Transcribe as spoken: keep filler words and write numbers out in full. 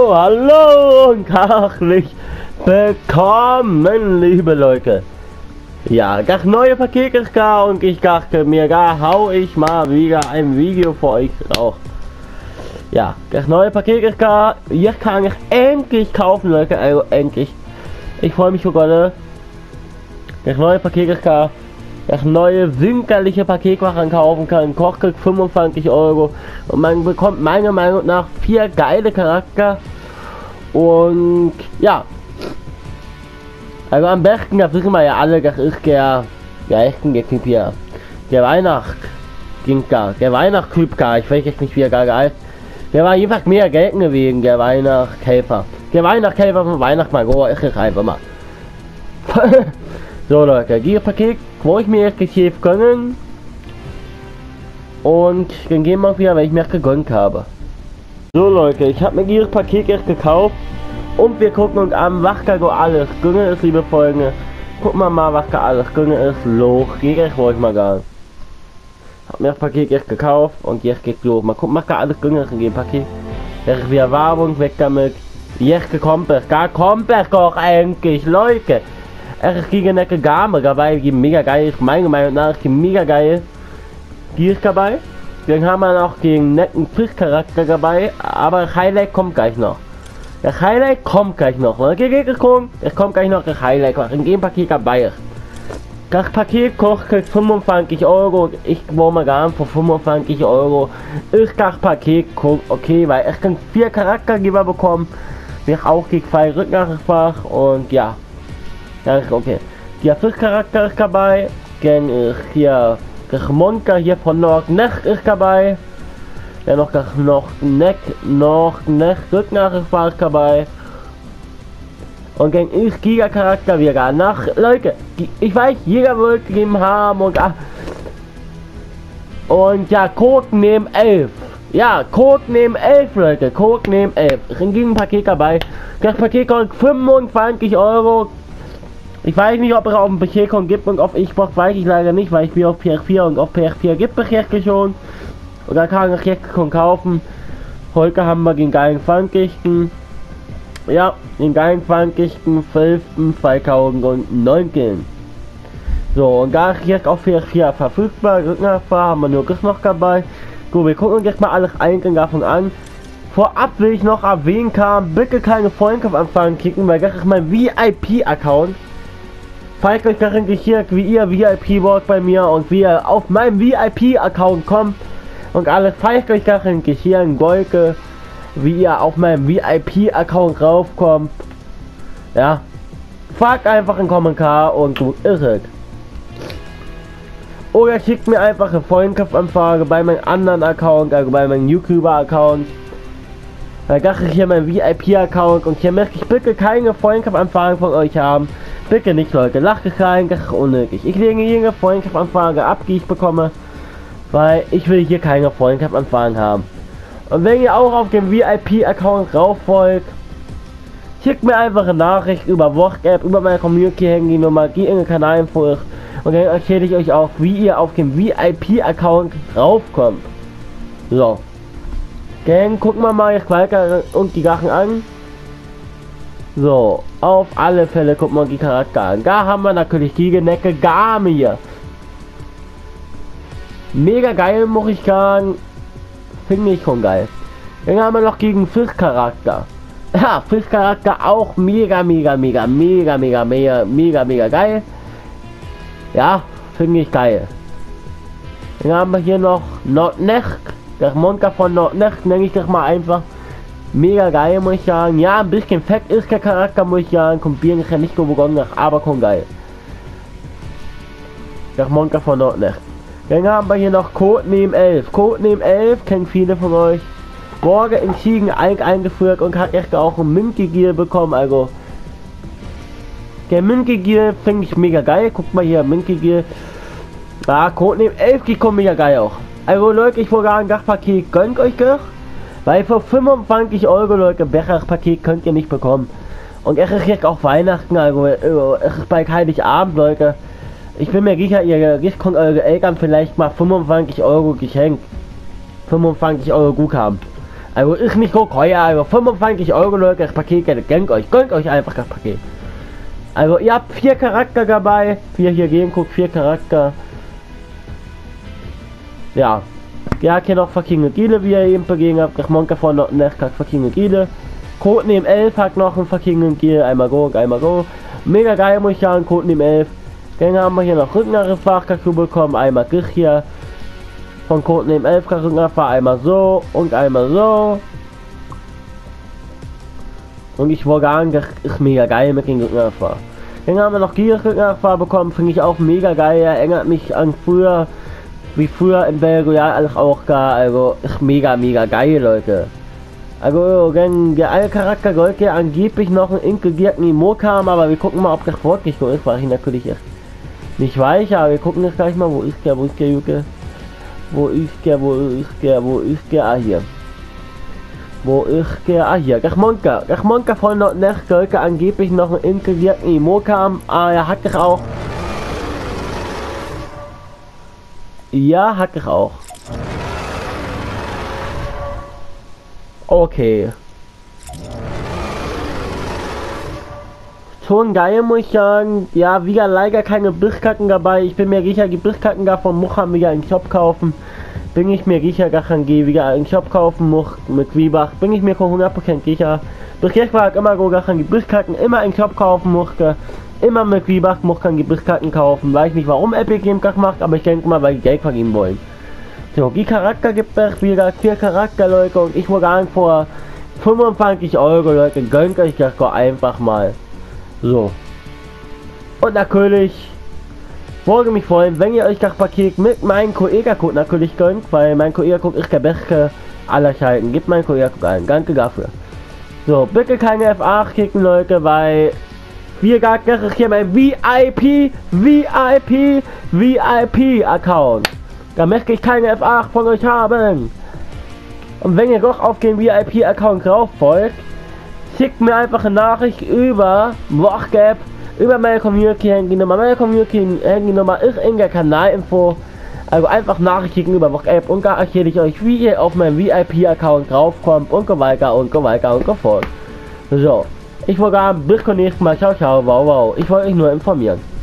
Hallo, hallo und herzlich willkommen, liebe Leute. Ja, das neue Paket ist da und ich dachte mir, da hau ich mal wieder ein Video für euch raus. Ja, das neue Paket ist da. Jetzt kann ich endlich kaufen, Leute, also endlich. Ich freue mich sogar. Das neue Paket ist da. Das neue winterliche Paket, was man kaufen kann, kostet fünfundzwanzig Euro und man bekommt meiner Meinung nach vier geile Charakter und ja, also am besten, das wissen wir ja alle, das ist der, der echten Typ hier, der Weihnacht ging da, der Weihnachtstyp da, ich weiß jetzt nicht wie er gar heißt, der war jedenfalls mehr gelten gewesen, der Weihnachtshelfer, der Weihnachtshelfer von Weihnachtsmann, oh, ist es einfach mal. So Leute, dieses Paket, wo ich mir jetzt gekauft können und dann gehen wir wieder, weil ich mir gegönnt habe. So Leute, ich habe mir dieses Paket jetzt gekauft und wir gucken uns an, was da so alles gönne ist, liebe Freunde. Gucken wir mal, was da alles gönne ist. Los, geht ich wollte mal gar. Hab mir das Paket jetzt gekauft und jetzt geht's los. Mal gucken, was da alles gönne ist in dem Paket. Das ist wieder Werbung, weg damit. Jetzt kommt es, da kommt es doch eigentlich, Leute. Es ist gegen eine Game dabei, die mega geil ist, meiner Meinung nach ist die mega geil. Die ist dabei. Dann haben wir noch den netten Fischcharakter dabei, aber das Highlight kommt gleich noch. Das Highlight kommt gleich noch. Okay, es kommt, es kommt gleich noch das Highlight, was in dem Paket dabei ist. Das Paket kostet fünfundzwanzig Euro. Ich wollte mal gar nicht für fünfundzwanzig Euro. Ist das Paket okay, weil es kann vier Charaktergeber bekommen. Wir auch gegen zwei Rücknachfach und ja. Ja, ist okay. Der Fischcharakter ist dabei. Dann ist hier das Monster hier von Nordnecht ist dabei. Dann noch das Nordnecht, Nordnecht Rücknachfach ist dabei. Und dann ist Giga Charakter wieder nach. Leute, ich weiß, jeder wird gegeben haben und ah. Und ja, Codename elf. Ja, Codename elf, Leute. Codename elf. Ist in diesem Paket dabei. Das Paket kostet fünfundzwanzig Euro. Ich weiß nicht, ob es auf dem P C gibt und auf Xbox weiß ich leider nicht, weil ich mir auf P S vier und auf P S vier gibt es jetzt schon. Und da kann ich jetzt schon kaufen. Heute haben wir den geilen zwanzigsten Ja, den geilen zwanzigsten zwölften zweitausendneunzehn. So, und da ist jetzt auf P S vier verfügbar. Rücknachfahrt haben wir nur das noch dabei. Gut, wir gucken uns jetzt mal alles einzeln davon an. Vorab will ich noch erwähnen, kann bitte keine Freundschaftsanfragen klicken, weil das ist mein V I P-Account. Falls euch darin interessiert, wie ihr V I P wart bei mir und wie ihr auf meinem V I P-Account kommt und alles, falls euch darin interessieren wollte, wie ihr auf meinem V I P-Account raufkommt, ja, fragt einfach einen Kommentar und gut ist es. Oder schickt mir einfach eine Freundschaftsanfrage bei meinem anderen Account, also bei meinem YouTuber-Account. Weil das ist hier mein V I P-Account und hier möchte ich bitte keine Freundschaftsanfragen von euch haben. Bitte nicht, Leute, lacht es rein, das ist unnötig. Ich lege jede Freundschaftsanfrage ab, die ich bekomme, weil ich will hier keine Freundschaftsanfragen haben. Und wenn ihr auch auf dem V I P-Account rauf wollt, schickt mir einfach eine Nachricht über WhatsApp, über meine Community-Handy-Nummer, die in den Kanalinfo ist. Und dann erzähle ich euch auch, wie ihr auf dem V I P-Account raufkommt. So. Dann gucken wir mal jetzt weiter und die Sachen an. So, auf alle Fälle gucken wir die Charakter an. Da haben wir natürlich die Genecke Gamia. Mega geil, muss ich sagen. Finde ich schon geil. Dann haben wir noch gegen Fischcharakter. Ja, Fischcharakter auch mega, mega, mega, mega, mega, mega, mega, mega geil. Ja, finde ich geil. Dann haben wir hier noch Nordnecht. Das Monster von Nordnecht nenne ich das mal einfach. Mega geil, muss ich sagen. Ja, ein bisschen fett ist der Charakter, muss ich sagen. Kombinieren ist ja nicht so begonnen, aber schon geil. Das Monster von Nordnecht. Dann haben wir hier noch Codename elf. Codename elf kennen viele von euch. Borge in Ziegen eingeführt und hat echt auch ein Münkigier bekommen. Also der Münkigier finde ich mega geil. Guckt mal hier, Münkigier. Ah, Codename elf, die kommen mega geil auch. Also Leute, ich wollte sagen, das Paket gönnt euch doch. Weil für fünfundzwanzig Euro, Leute, besseres Paket könnt ihr nicht bekommen. Und es ist jetzt auch Weihnachten, also es ist bald Heiligabend, Leute. Ich bin mir sicher, ihr könnt eure Eltern vielleicht mal fünfundzwanzig Euro geschenkt. fünfundzwanzig Euro gut haben. Also ist nicht so teuer, also fünfundzwanzig Euro, Leute, das Paket, gönnt euch, gönnt euch einfach das Paket. Also ihr habt vier Charakter dabei, vier hier gehen, guckt, vier Charakter. Ja. Ja, hier noch fucking Gile, wie ihr eben begegnet habt, ich Monka von noch nicht fucking Gile. Codename elf hat noch ein fucking Gile, einmal go, einmal go. Mega geil, muss ich sagen, Codename elf. Dann haben wir hier noch Rückenrefach bekommen, einmal Griff hier. Von Codename elf Rückenrefach, einmal so und einmal so. Und ich wollte sagen, das ist mega geil mit den Rückenrefach. Dann haben wir noch Gier Rückenrefach bekommen, finde ich auch mega geil, erinnert mich an früher, wie früher in Battle Royale alles auch gar, also ist mega mega geil, Leute. Also wenn der alle Charakter Gold ja angeblich noch einen inkludierten Emo kam, aber wir gucken mal, ob das wirklich so ist, weil ich natürlich echt nicht weiß, aber wir gucken jetzt gleich mal, wo ist der, wo ist der Juke? Wo ist der, wo ist der, wo ist der, ah hier. Wo ist der, ah hier, Gachmonka, Gachmonka von dort nach Gold angeblich noch einen inkludierten Emo kam, ah er hat das auch. Ja, hat ich auch. Okay. Schon geil, muss ich sagen. Ja, wieder leider keine Brichkarten dabei. Ich bin mir sicher, die Brichkarten da von Much haben wieder einen Shop kaufen. Bin ich mir sicher, dass ich wieder einen Shop kaufen muss mit Wiebach. Bin ich mir hundert Prozent sicher. Bis jetzt war ich immer so, dass ich die Brichkarten immer einen Shop kaufen musste. Immer mit Wiebach muss man die Brichkarten kaufen. Weiß nicht, warum Epic Games das macht, aber ich denke mal, weil die Geld verdienen wollen. So, die Charakter gibt es wieder, vier Charakter, Leute, und ich wollte sagen, vor fünfundzwanzig Euro, Leute, gönnt euch das doch einfach mal. So. Und natürlich, würde mich freuen, wenn ihr euch das Paket mit meinem Q E-Code natürlich gönnt, weil mein Q E-Code ist der beste aller Zeiten. Gebt meinen Q E-Code ein, danke dafür. So, bitte keine F acht kicken, Leute, weil wir gar nicht hier mein V I P, V I P, V I P Account. Da möchte ich keine F acht von euch haben. Und wenn ihr doch auf den V I P Account drauf folgt, schickt mir einfach eine Nachricht über WhatsApp, über meine Community Handynummer. Meine Community Handynummer ist in der Kanalinfo. Also einfach Nachrichten über WhatsApp und da erkläre ich euch, wie ihr auf meinem V I P Account draufkommt und so weiter und so weiter und so fort. So. Ich wollte sagen, bis zum nächsten Mal. Ciao, ciao, wow, wow. Ich wollte euch nur informieren.